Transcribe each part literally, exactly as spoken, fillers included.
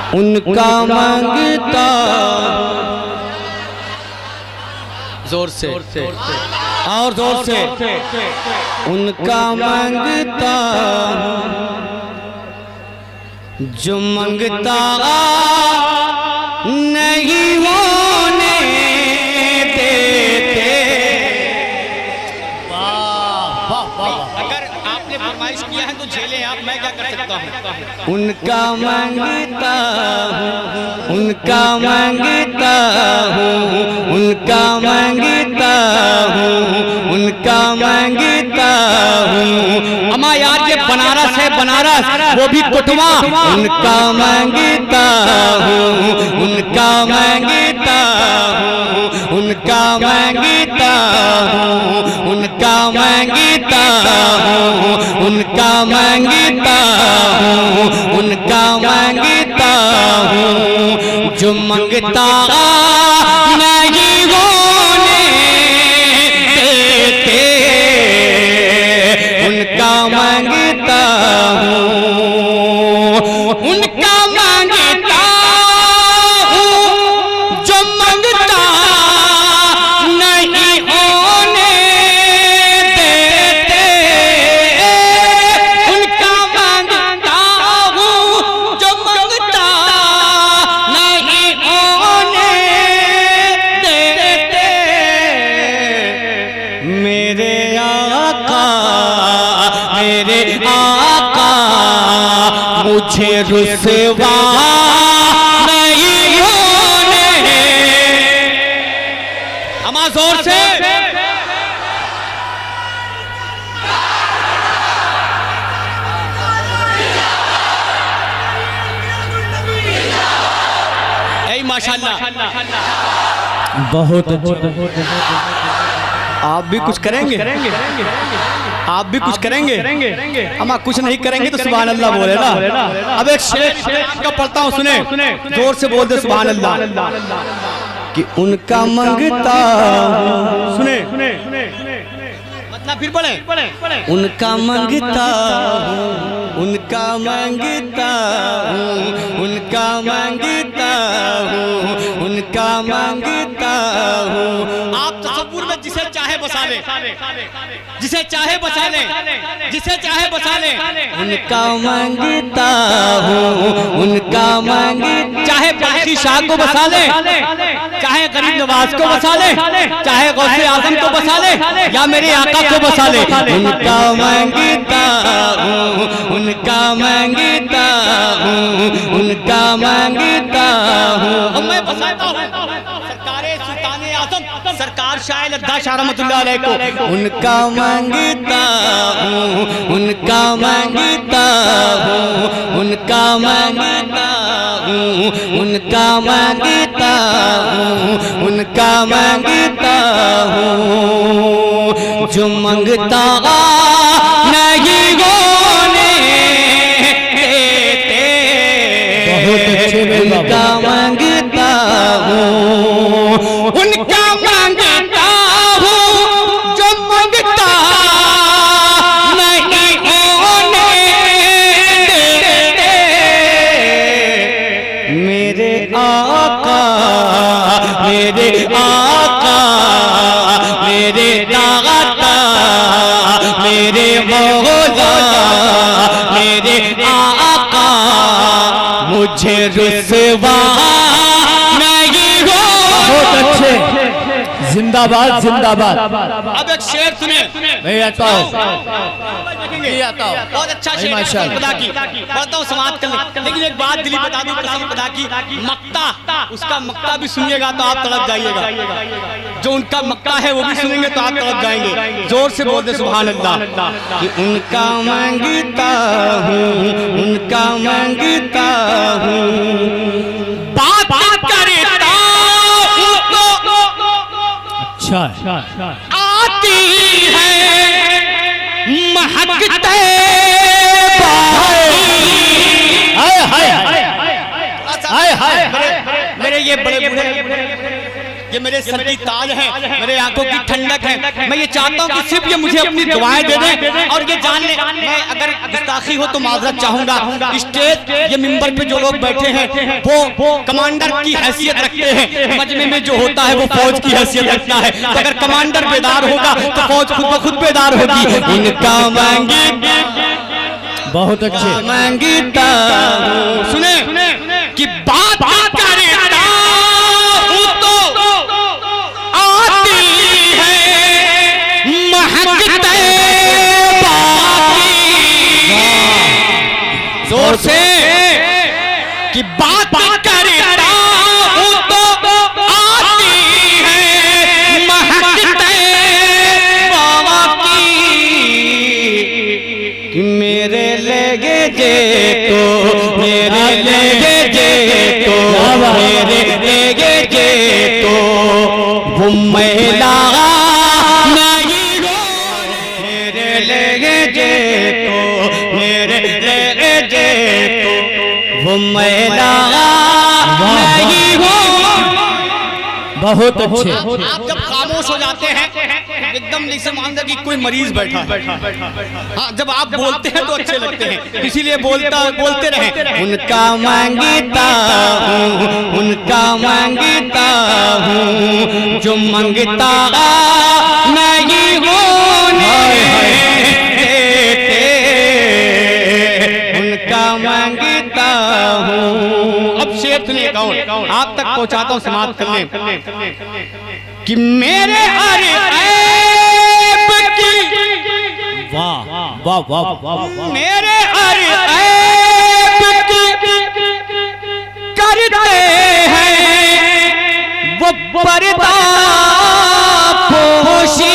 उनका मांगता जोर से और जोर से उनका मांगता जो मांगता नहीं होने देते। वाह वाह वाह, अगर आपने फरमाइश किया है तो झेले आप, मैं क्या कर सकता हूँ। उनका मांगता हूँ, उनका मांगता हूँ, उनका मांगता हूँ, उनका मांगता हूँ। अम्मा यार ये बनारस है, बनारस वो भी कुटवा। उनका मांगता हूँ, उनका मांगता हूँ, उनका मांगता हूँ, उनका मांगता हूँ, उनका मांगता हूँ, उनका मांगता हूँ। जो मांगता नहीं होने देते, उनका मांगता हूँ, उनका मांगता हूँ। जो मांगता नहीं होने देते, उनका मांगता हूँ। जो मांगता नहीं होने देते, मेरे आका मेरे आका मुझे रुसवा नहीं होने। अम्मा जोर से ऐ माशाल्लाह, बहुत अच्छा। आप भी कुछ करेंगे, आप भी कुछ करेंगे। अम्मा कुछ नहीं करेंगे तो सुभान अल्लाह बोले ना। अब एक शेर का पढ़ता हूँ, सुने जोर से बोल दे सुभान अल्लाह। कि उनका मांगता, सुने मतलब फिर पढ़े। उनका मांगता हूँ, उनका मांगता हूँ, उनका मांगता हूँ, उनका मांगता हूँ। आप तसव्वुर में जिसे चाहे बसा ले, जिसे चाहे बसा ले, जिसे चाहे बसा ले। उनका मांगता हूँ, उनका मांग, चाहे बल्कि शाह को बसा ले, चाहे गरीब नवाज को बसा ले, चाहे गौसे आजम को बसा ले, या मेरे आका को बसा ले। उनका मांगता हूँ, उनका मांगता हूँ, उनका मांगता हूँ। मैं बसाता हूँ सरकारे सुल्ताने आजम सरकार शाह लद्दाख शाह रहमतुल्लाह अलैह को। उनका मांगता हूँ, उनका मांगता हूँ, उनका मांगता हूँ, उनका मांगता हूँ, उनका मांगता हूँ। जो मांगता नहीं होने देते, बहुत अच्छे उनका मांगता हूँ, उनका मांगता हूँ। जो मांगता नहीं होने देते, मेरे आका मेरे आका मेरे दाता मेरे मौला मेरे आका मुझे रुसवा नहीं हो। बहुत अच्छे, जिंदाबाद जिंदाबाद। अब एक शेर सुने, मैं आता हूँ, बहुत अच्छा शेर है खुदा की, पढ़ता हूँ समाप्त कर। लेकिन एक बात दिली बता दूं कसम खुदा की, मक्ता उसका मक्ता भी सुनिएगा तो आप तड़प जाइएगा। जो उनका मक्ता है वो भी सुनेंगे तो आप तड़प जाएंगे। जोर से बोल दे सुभान अल्लाह। कि उनका मांगता हूँ, उनका मांगता हूँ, बात करता हूँ तो अच्छा आती है महकते हाय हाय हाय हाय। मेरे ये बड़े बूढ़े ये मेरे सर की ताज है, मेरे आंखों की ठंडक है। मैं ये चाहता हूँ कि सिर्फ ये मुझे अपनी दुआएं दे दें और ये जान ले, मैं अगर गुस्ताखी हो तो माजरत चाहूंगा। स्टेज ये मिंबर पे जो लोग बैठे हैं वो कमांडर की हैसियत रखते हैं, मजमे में जो होता है वो फौज की हैसियत रखता है। तो अगर कमांडर बेदार होगा तो फौज खुद ब खुद बेदार होगी। इनका मांगी बहुत अच्छे मांगीता सुने कि बात करता हूँ तो आती है महकते बाकी। जोर से कि बात करता हूँ तो आती है महकते बाकी। कि मेरे लेगे जे को मेरे लेगे जे को मेरे लेगे जे को वो महिला नहीं हो। मेरे लेगे जे को मेरे लेगे जे को वो महिला नहीं हो। बहुत अच्छे। आप जब खामोश हो जाते हैं एकदम जैसे मान लो कि कोई मरीज बैठा है, हाँ जब आप बोलते हैं तो अच्छे लगते हैं, इसीलिए बोलता बोलते रहे। उनका मांगता हूँ उनका मांगता हूँ जो मांगता नहीं होने देते। उनका मांगता हूँ। अब शेर सुनिए कौन आप तक पहुँचाता हूँ, समाप्त कर ले कि मेरे हर ऐब की वाह वाह वाह वाह मेरे हर ऐब की करते हैं वो पर्दा पोशी।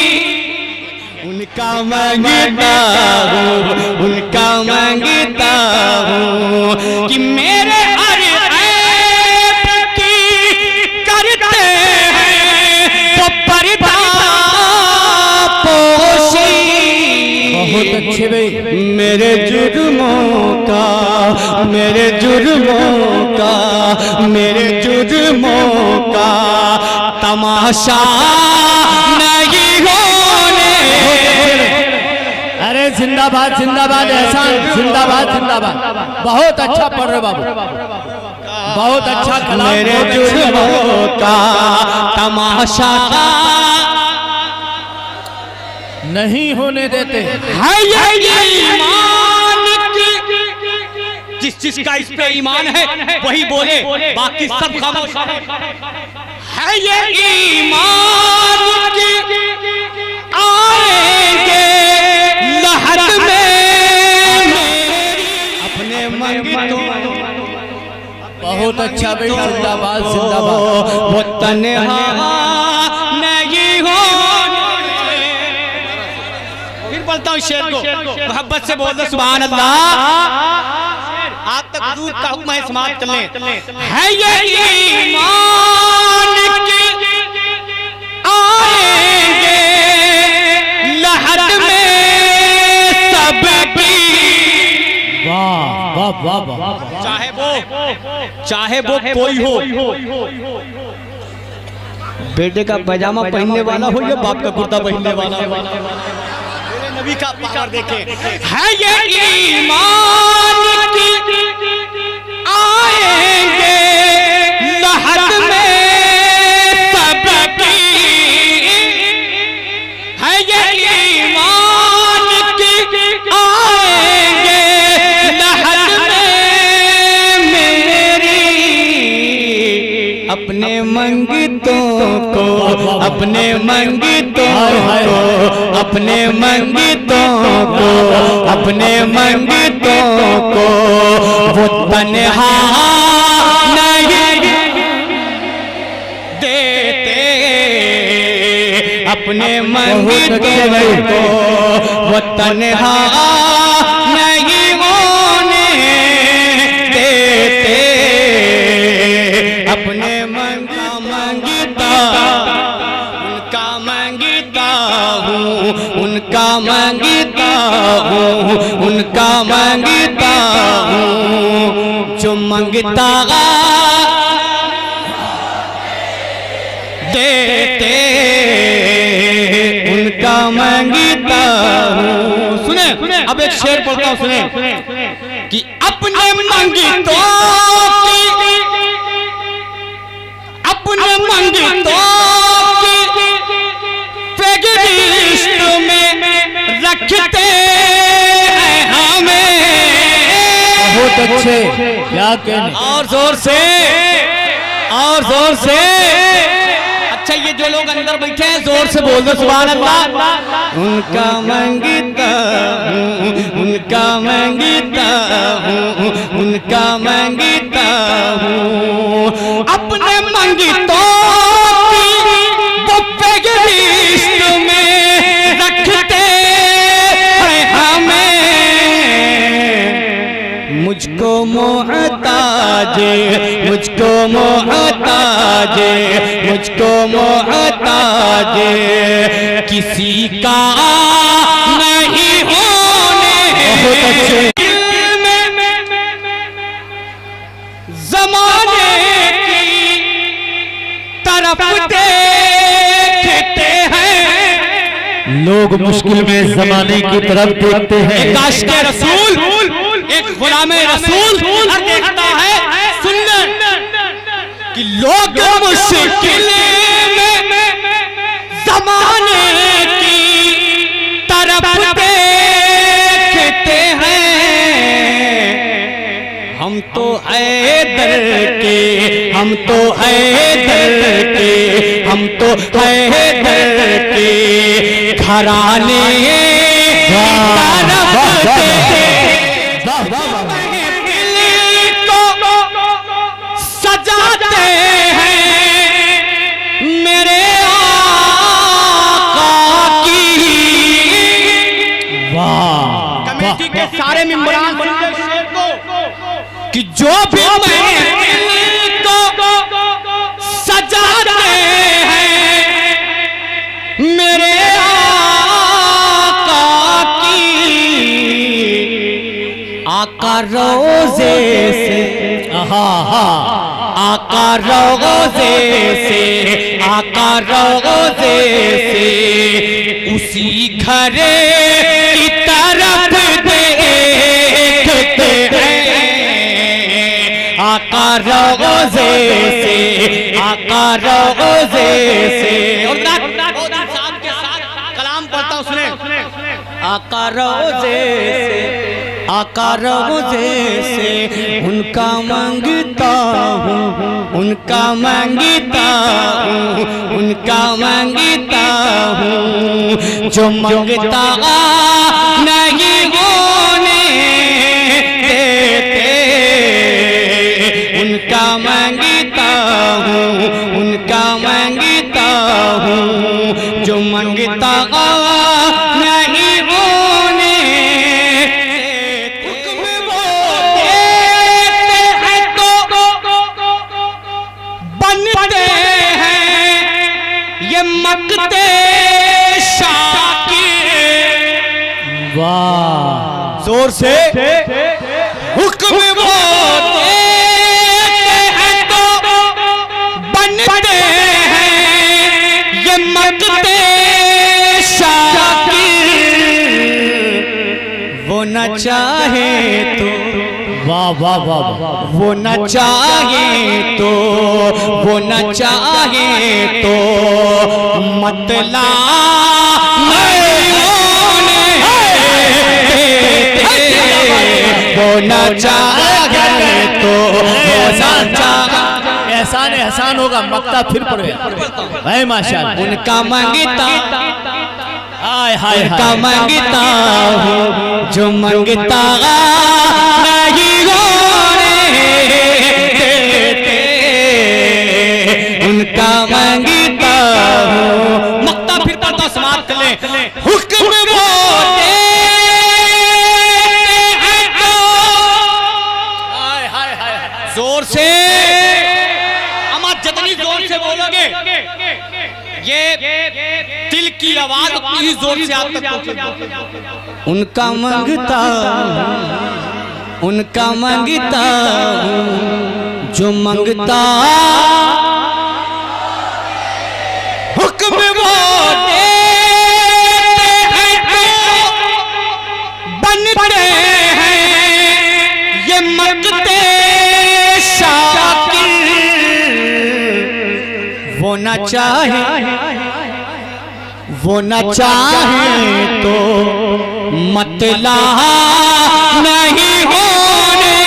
उनका मांगता हूँ उनका मांगता हूँ कि मेरे हर ऐब की करते बहुत अच्छे भाई। मेरे जुर्मों का मेरे जुर्मों का मेरे जुर्मों का तमाशा नहीं होने। अरे जिंदाबाद जिंदाबाद एहसान जिंदाबाद जिंदाबाद। बहुत अच्छा पढ़ रहे बाबू, बहुत अच्छा कलाम। मेरे जुर्मों का तमाशा नहीं होने देते है ये ईमान की। जिस जिसका इस पे ईमान है वही बोले, बाकी सब खामोश है। ये ईमान की आएंगे लहर में अपने मंगितों। बहुत अच्छा भाई जिंदाबाद जिंदाबाद। वो तन्हा नहीं हो। फिर बोलता हूँ शेर को मोहब्बत से बोल दो सुभान अल्लाह। आप तक हुजूर का हुक्म है, समाप्त कर लें। है ये ईमान की आएंगे लहर में सबकी। वाह वाह वाह वाह। चाहे वो चाहे वो कोई हो, बेटे का पैजामा पहनने वाला हो या बाप का कुर्ता पहनने वाला हो, मेरे नबी का पावर देखें। है ये ईमान की आएंगे लहर में सबकी। है ये ईमान की आएंगे लहर में मेरी। अपने मंगितों को अपने मंगितों को अपने मंगितों को अपने मंगितों को वो तन्हा नहीं देते। अपने मंगितों को वो तन्हा नहीं होने देते। अपने मंगा मंगिता उनका मंगिता हूँ उनका मंगिता हूँ उनका मंगिता हूँ जो मंगता देते उनका मांगता हूँ। सुने सुने अब एक शेर पढ़ता हूँ, सुने कि अपने मांगतों की अपने मांगतों की फेगरिस्ट में रखते हैं हमें। बहुत अच्छे, क्या कहने, और जोर से और जोर से। अच्छा ये जो लोग अंदर बैठे हैं जोर से बोल दो सुभान अल्लाह। उनका मांगता हूँ, उनका मांगता हूँ, उनका मांगता हूँ। अपने मांगतों की वो फेगरिस्ट में रखते हैं हमें। मुझको मोहताज मुझको मोहताज मुझको मोहताज किसी का नहीं होने। बहुत अच्छे। ज़माने की तरफ देखते हैं लोग, मुश्किल में जमाने की तरफ देखते हैं। एक आशिक़ रसूल, एक गुलामे रसूल देखता है, सुन ले कि लोग मुश्किल में ज़माने की तरफ देखते हैं। हम तो हैदर के हम तो हैदर के हम तो हैदर के घराने सजाते हैं मेरे आका की। वाह, कमेटी के सारे मेंबरान कि जो भी महफिल को सजाते हैं मेरे आका की। आका रोज़े से आका रोज़े से आका रोज़े से उसी घर की तरफ देखते हैं। आका रोज़े से आका रोज़े से। और साहब के साथ कलाम पढ़ता हूँ, सुने आका रोज़े से आका रोज़े से उनका मांगता हूँ, उनका मांगता हूँ, उनका मांगता हूँ। जो मांगता नहीं होने देते उनका मांगता हूँ, उनका मांगता हूँ। जो मांगता नहीं होने बनते हैं ये मकते शाकिर। वाह, जोर से। हुक्म वो देते हैं तो बनते हैं ये मकते शाकिर। वो न चाहे तो वाह वाह वाह, वो न चाहे तो वो न चाहे तो मतला वो न चाहे तो वो न चाहे। एहसान एहसान होगा, मक्ता फिर पड़ेगा भाई माशाअल्लाह। उनका मांगता हाय हाय उनका मांगता हूँ, जो मांगता नहीं होने देते उनका मांगता हूँ। मक्ता फिर पढ़ता समाप्त ले। हुक्म वो जोर से, अमा जितनी जोर से बोलोगे ये दिल की आवाज उतनी ही जोर से आप तक पहुंचेगी। उनका मांगता उनका मांगता हूँ, जो मांगता न चाहे वो न चाहे तो मतला नहीं होने,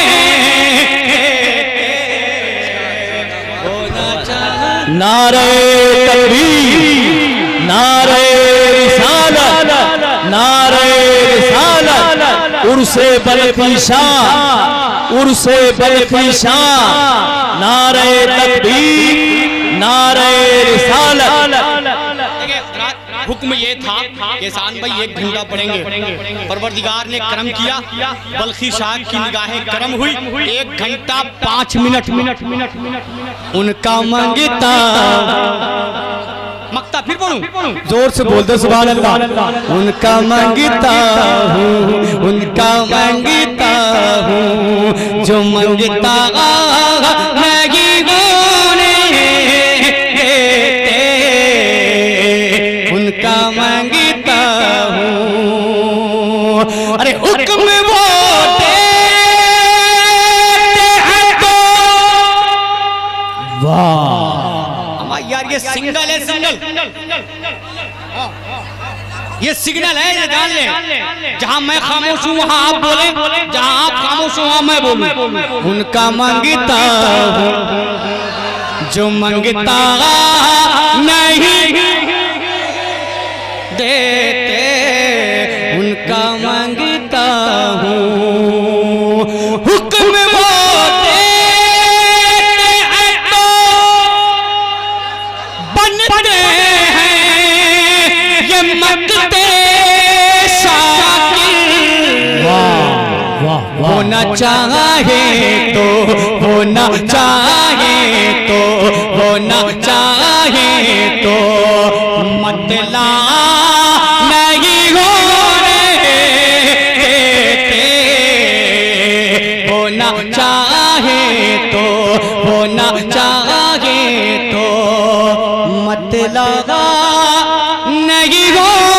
नारे तकबीर, नारे रिसालत, नारे रिसालत, उर्से बलपीशा, उर्से बलपीशा, नारे तकबीर, नारे रिसालत। हुक्म ये था कि एहसान भाई एक घंटा पढ़ेंगे। परवरदिगार ने करम किया, बल्खी शाह की निगाहें करम हुई, एक घंटा पाँच मिनट मिनट मिनट मिनट उनका मंगता मकता। फिर पढ़ूं, जोर से बोल दो सुभान अल्लाह। उनका मंगता हूँ, उनका मंगता हूँ, जो मंगता नहीं होने देते, उनका मंगता हूँ। अरे हुक्म वो देते हैं तो वाह यार, ये सिंगल है, सिंगल ये सिग्नल है, ये जान ले। जहां मैं खामोश हूं वहां आप बोले, जहां आप खामोश हूं वहां मैं बोलूं। उनका मंगता हूं, जो मंगता नहीं देते, उनका मंगता हूं। हुक्म वो देते हैं तो बनते हैं ये मंगते शाकिर। वो न चाहे तो, वो न चाहे तो, वो न चाहे तो मतला नहीं होने देते, वो न चाहे तो, वो न चाहे तो मतला नहीं हो